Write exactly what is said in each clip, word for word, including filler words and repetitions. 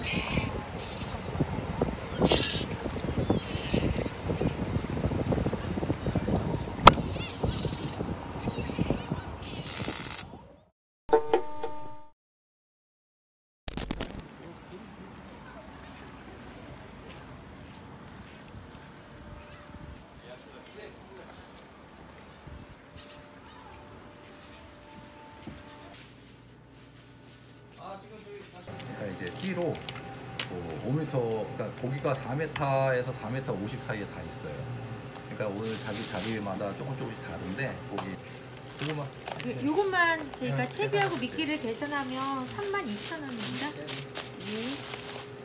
그러니까 이제 띠로 그 오 미터, 그러니까 고기가 사 미터에서 사 미터 오십 사이에 다 있어요. 그러니까 오늘 자기 자리마다 조금 조금씩 다른데 고기 이거만 예, 요것만 저희가 네, 채비하고 미끼를 계산하면 삼만 이천 원입니다. 네.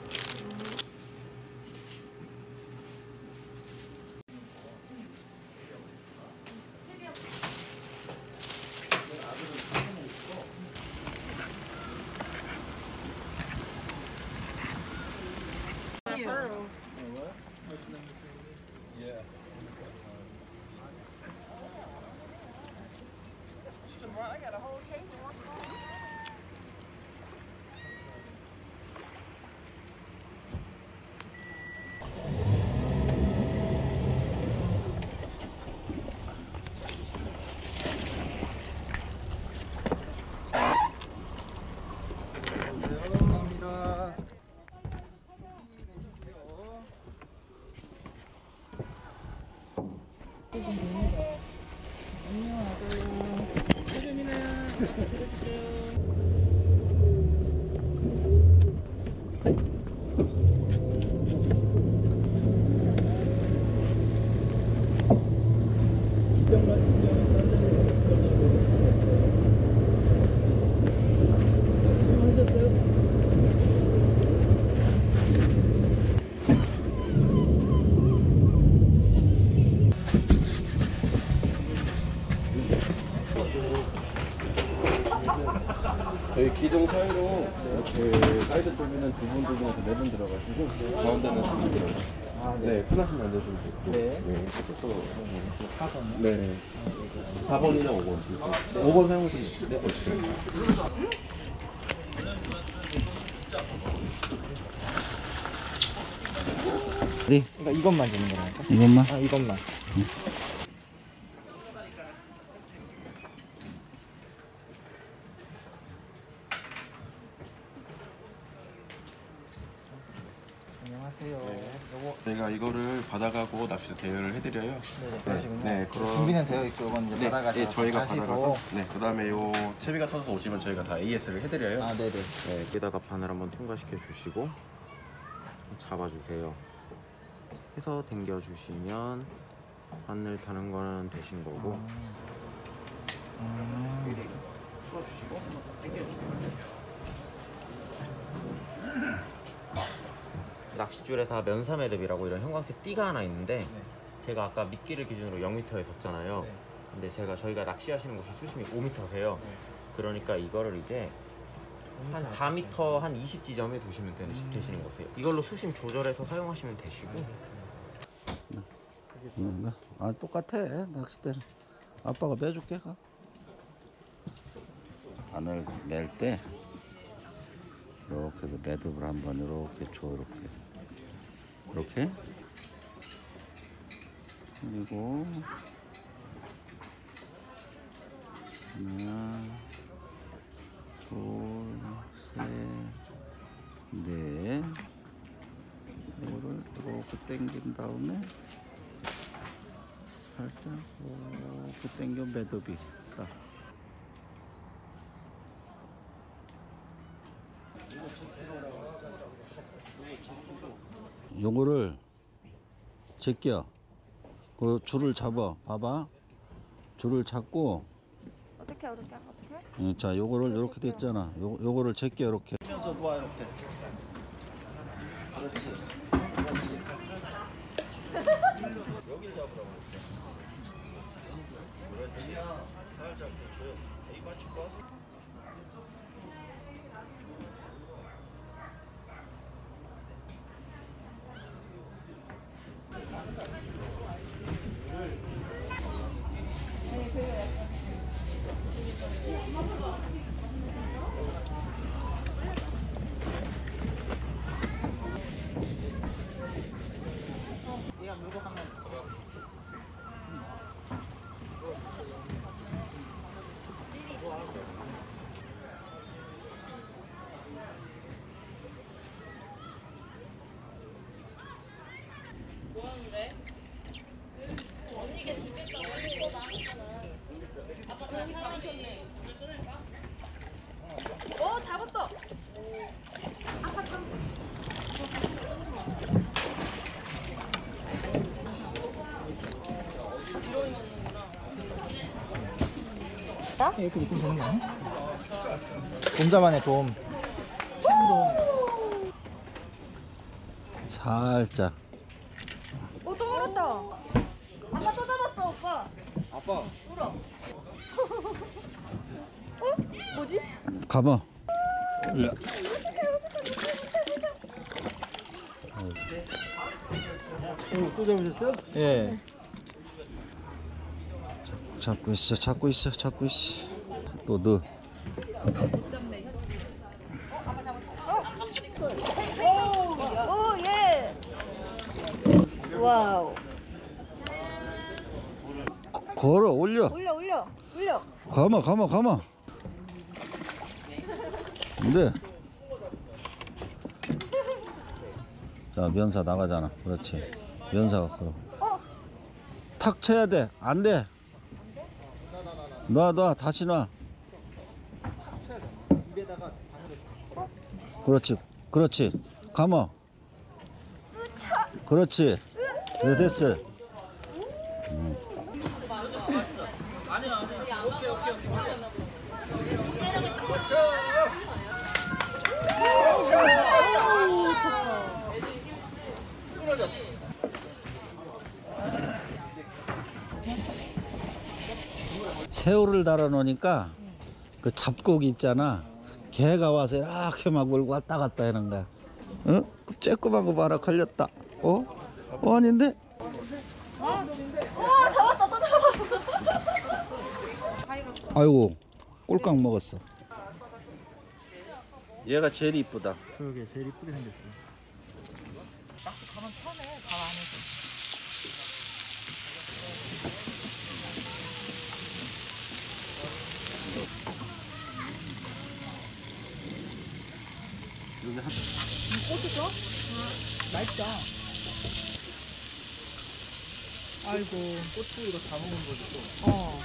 I got a whole case of one. 저희 기둥 사이로 이렇게 사이드 쪽에는 두 분, 두 분에서 네 분 들어가시고 가운데는 두 분 들어가시고 아, 네. 네, 편하시면 앉으시면 되고 네. 네. 또 사 번 네. 사 번이나 오 번 네. 오 번 사용하시면 돼요. 네. 그러니까 이것만 주는 거라니까? 이것만? 아, 이것만. 응. 안녕하세요. 네. 요거 저희가 이거를 받아가고 낚시 대여를 해드려요. 네네, 그러시군요. 네, 그럼 준비는 되어 있고 이건 이제 네, 받아가서 네, 저희가 하시고. 받아가서 네, 그다음에 요 채비가 터져서 오시면 저희가 다 에이에스를 해드려요. 아, 네네. 네, 여기다가 바늘 한번 통과시켜 주시고 잡아주세요. 해서 당겨 주시면 바늘 타는 거는 되신 거고. 아. 아. 풀어주시고 한번 당겨주시면 낚싯줄에다 면사매듭이라고 이런 형광색 띠가 하나 있는데 네. 제가 아까 미끼를 기준으로 영 미터에 섰잖아요. 네. 근데 제가 저희가 낚시하시는 곳이 수심이 오 미터세요. 네. 그러니까 이거를 이제 한 사 미터 한 이십 지점에 두시면 되는, 음. 되시는 거세요. 이걸로 수심 조절해서 사용하시면 되시고. 이건가? 아, 똑같아. 낚싯대는 아빠가 빼줄게. 가. 바늘 낼 때 이렇게 해서 매듭을 한번 이렇게 줘. 이렇게 이렇게 그리고 하나 둘셋넷 이거를 이렇게 당긴 다음에 살짝 이렇게 당겨 매듭이 딱. 요거를 제껴. 그 줄을 잡아. 봐봐. 줄을 잡고. 어떻게 어떻게 어떻게? 응, 자, 요거를 이렇게 됐잖아. 요 요거를 제껴 이렇게. 하면서 놔 이렇게. 그렇지. 그렇지. 여기를 잡으라고 이렇게. 그렇지. 살짝 줘요. 이 맞추고 와서. 거야? 이렇게 느낌 되는 거 아니야? 돔자만의 돔. 챔돔. 살짝. 어, 또 울었다. 아빠 또 잡았어, 오빠. 아빠. 울어. 어? 뭐지? 가봐. 올려. 오, 또 잡으셨어요? 예. 잡고 있어, 잡고 있어, 잡고 있어. 또 넣어. 오, 예. 와우. 거- 걸어, 올려. 올려, 올려, 올려. 가마, 가마, 가마. 근데. 자, 면사 나가잖아. 그렇지. 면사가 걸어. 어? 탁 쳐야 돼. 안 돼. 놔, 놔. 다시 놔. 입에다가 바늘을. 그렇지. 그렇지. 가마. 그렇지. 그래, 됐어. 음. 새우를 달아 놓으니까 그 잡고기 있잖아. 개가 와서 이렇게 막 몰고 왔다 갔다 하는 거야. 어? 그 쬐끄만 거 봐라, 걸렸다. 어? 어, 아닌데? 오, 잡았다, 또 잡았어. 아이고, 꼴깍 먹었어. 얘가 제일 이쁘다. 그러게, 제일 이쁘게 생겼어. 고추 줘? 맛있다. 아이고. 고추 이거 다 먹은 거지 또. 어.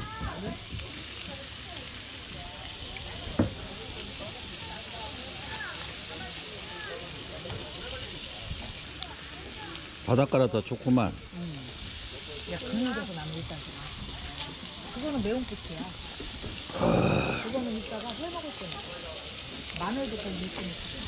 바닷가라 더 좋구만. 야, 그늘져서 나는 일단. 그거는 매운 고추야. 그거는 이따가 회 먹을 때 먹어. 마늘도 좀 있으니까.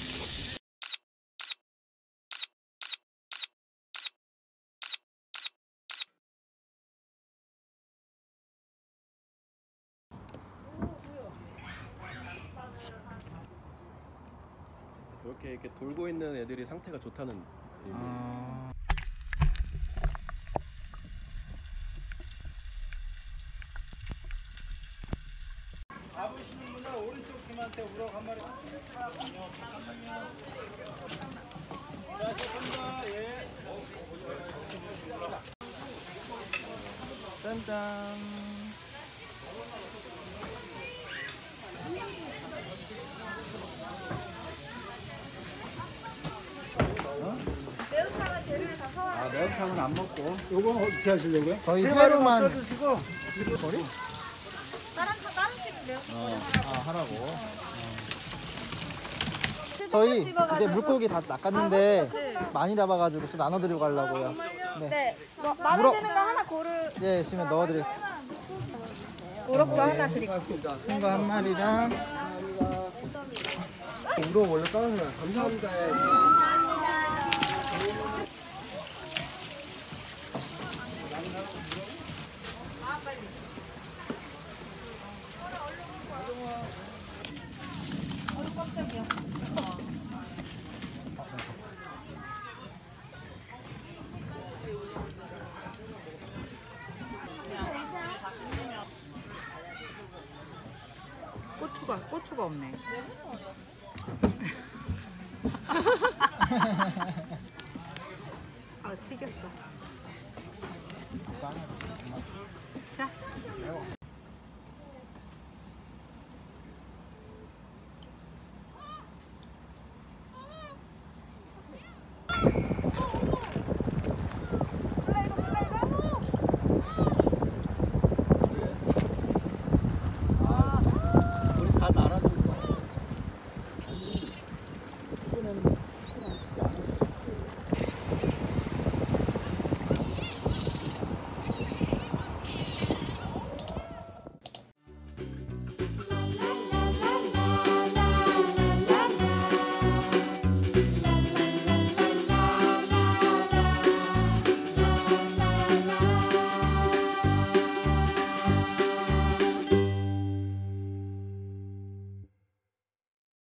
이렇게 이렇게 돌고 있는 애들이 상태가 좋다는 의미. 아. 짠짠. 매운탕은 재료를 다 사와야 아, 매운탕은 안 먹고. 요건 어떻게 하시려고요? 저희 새우만 회로만 껴주시고 버리? 다른 다른 집은 매운탕 아, 하라고. 저희 이제 물고기 다 낚았는데 많이 잡아가지고 좀 나눠드리고 가려고요. 네. 네. 뭐, 마음에 물어- 드는 거 하나 고르. 예, 있으면 넣어드릴. 우럭도 하나 드릴게요. 큰 거 한 마리랑. 우럭 원래 까는 거야. 감사합니다. 고추가, 고추가 없네. 아, 튀겼어. 자.